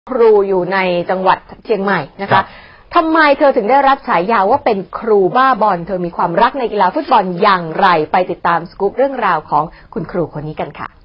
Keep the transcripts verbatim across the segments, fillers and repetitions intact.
ครูอยู่ในจังหวัดเชียงใหม่นะคะทำไมเธอถึงได้รับฉายาว่าเป็นครูบ้าบอลเธอมีความรักในกีฬาฟุตบอลอย่างไรไปติดตามสกู๊ปเรื่องราวของคุณครูคนนี้กันค่ะ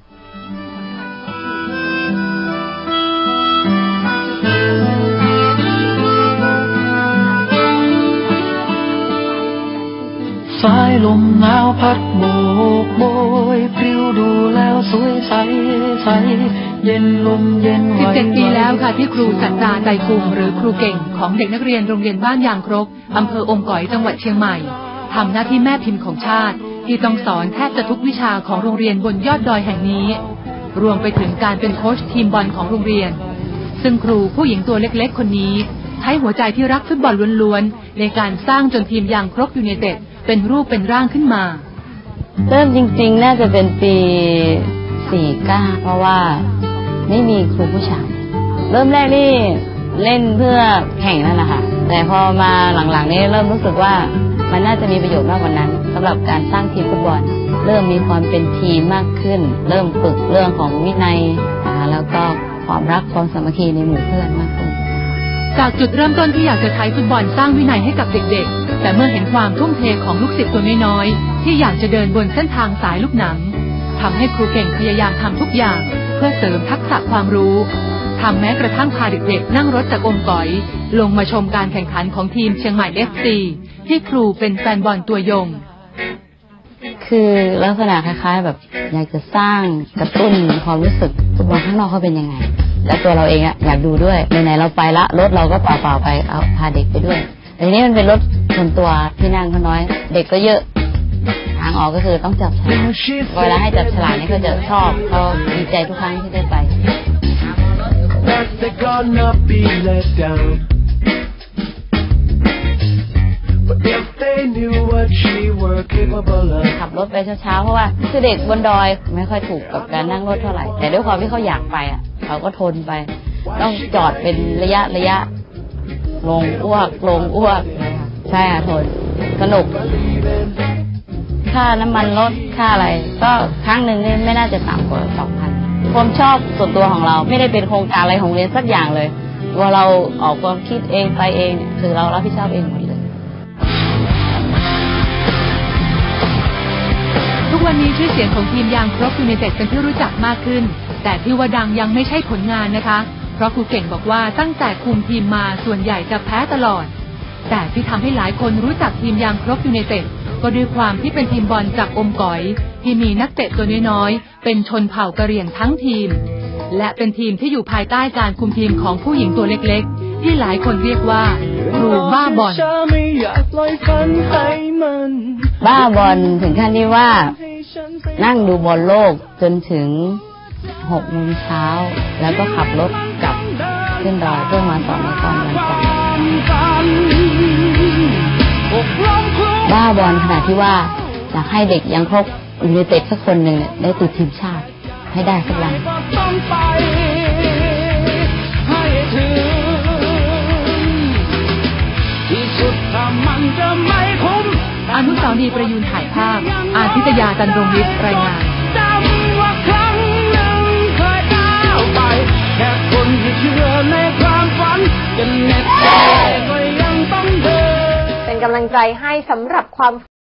สายลมหนาวพัดโบกโบยปลิวดูแล้วสวยใสใสเย็นลมเย็นไหวสิบเจ็ดปีแล้วค่ะที่ครูสัจจาใจภูมิหรือครูเก่งของเด็กนักเรียนโรงเรียนบ้านยางครกอำเภออมก๋อยจังหวัดเชียงใหม่ทำหน้าที่แม่พิมพ์ของชาติที่ต้องสอนแทบจะทุกวิชาของโรงเรียนบนยอดดอยแห่งนี้รวมไปถึงการเป็นโค้ชทีมบอลของโรงเรียนซึ่งครูผู้หญิงตัวเล็กๆคนนี้ใช้หัวใจที่รักฟุตบอลล้วนๆในการสร้างจนทีมยางครกยูไนเต็ดเป็นรูปเป็นร่างขึ้นมาเริ่มจริงๆน่าจะเป็นปีสี่สิบเก้าเพราะว่าไม่มีครูผู้ชายเริ่มแรกนี่เล่นเพื่อแข่งนั่นแหละค่ะแต่พอมาหลังๆนี้เริ่มรู้สึกว่ามันน่าจะมีประโยชน์มากกว่านั้นสำหรับการสร้างทีมฟุตบอลเริ่มมีความเป็นทีมมากขึ้นเริ่มฝึกเรื่องของวินัยแล้วก็ความรักความสามัคคีในหมู่เพื่อนมากขึ้นจากจุดเริ่มต้นที่อยากจะใช้ฟุตบอลสร้างวินัยให้กับเด็กๆแต่เมื่อเห็นความทุ่มเทของลูกศิษย์ตัวน้อยๆที่อยากจะเดินบนเส้นทางสายลูกหนังทำให้ครูเก่งพยายามทำทุกอย่างเพื่อเสริมทักษะความรู้ทำแม้กระทั่งพาเด็กๆนั่งรถจากอมก๋อยลงมาชมการแข่งขันของทีมเชียงใหม่ เอฟ ซี ที่ครูเป็นแฟนบอลตัวยงคือลักษณะคล้ายๆแบบอยากจะสร้างกระตุ้นความรู้สึกฟุตบอลข้างนอกเขาเป็นยังไงและตัวเราเองอะอยากดูด้วยไหนๆเราไปละรถเราก็เปล่าๆไปเอาพาเด็กไปด้วยแต่ทีนี้มันเป็นรถส่วนตัวที่นั่งเขาน้อยเด็กก็เยอะทางออกก็คือต้องจับฉลากเวลาให้จับฉลากนี่เขาจะชอบเขาดีใจทุกครั้งที่ได้ไปขับรถไปเช้าๆเพราะว่าคือเด็กบนดอยไม่ค่อยถูกกับการนั่งรถเท่าไหร่แต่ด้วยความที่เขาอยากไปอ่ะเขาก็ทนไปต้องจอดเป็นระยะระยะลงอ้วกลงอ้วกใช่ค่ะทนสนุกค่าน้ำมันรถค่าอะไรก็ครั้งหนึ่งนี่ไม่น่าจะต่ำกว่าสองพันความชอบส่วนตัวของเราไม่ได้เป็นโครงการอะไรของเรียนสักอย่างเลยว่าเราออกความคิดเองไปเองคือเรารับผิดชอบเองหมดเลยทุกวันนี้ชื่อเสียงของทีมยางครกยูไนเต็ดเป็นที่รู้จักมากขึ้นแต่ที่ว่าดังยังไม่ใช่ผลงานนะคะเพราะครูเก่งบอกว่าตั้งแต่คุมทีมมาส่วนใหญ่จะแพ้ตลอดแต่ที่ทำให้หลายคนรู้จักทีมยางครกยูไนเต็ดก็ด้วยความที่เป็นทีมบอลจากอมก๋อยที่มีนักเตะตัวน้อยๆเป็นชนเผ่ากะเหรี่ยงทั้งทีมและเป็นทีมที่อยู่ภายใต้การคุมทีมของผู้หญิงตัวเล็กๆที่หลายคนเรียกว่าครูบ้าบอลบ้าบอลถึงขั้นที่ว่านั่งดูบอลโลกจนถึงหกโมงเช้าแล้วก็ขับรถกลับขึ้นดอยเพื่อมาต่อในตอนวันจันทร์บ้าบอลขนาดที่ว่าอยากให้เด็กยังครบยูไนเต็ดสักคนหนึ่งได้ติดทีมชาติให้ได้สักวันอนุสาวรีย์ประยูนถ่ายภาพอาทิตยาจันทร์รงฤทธิ์รายงานเป็นกำลังใจให้สำหรับความ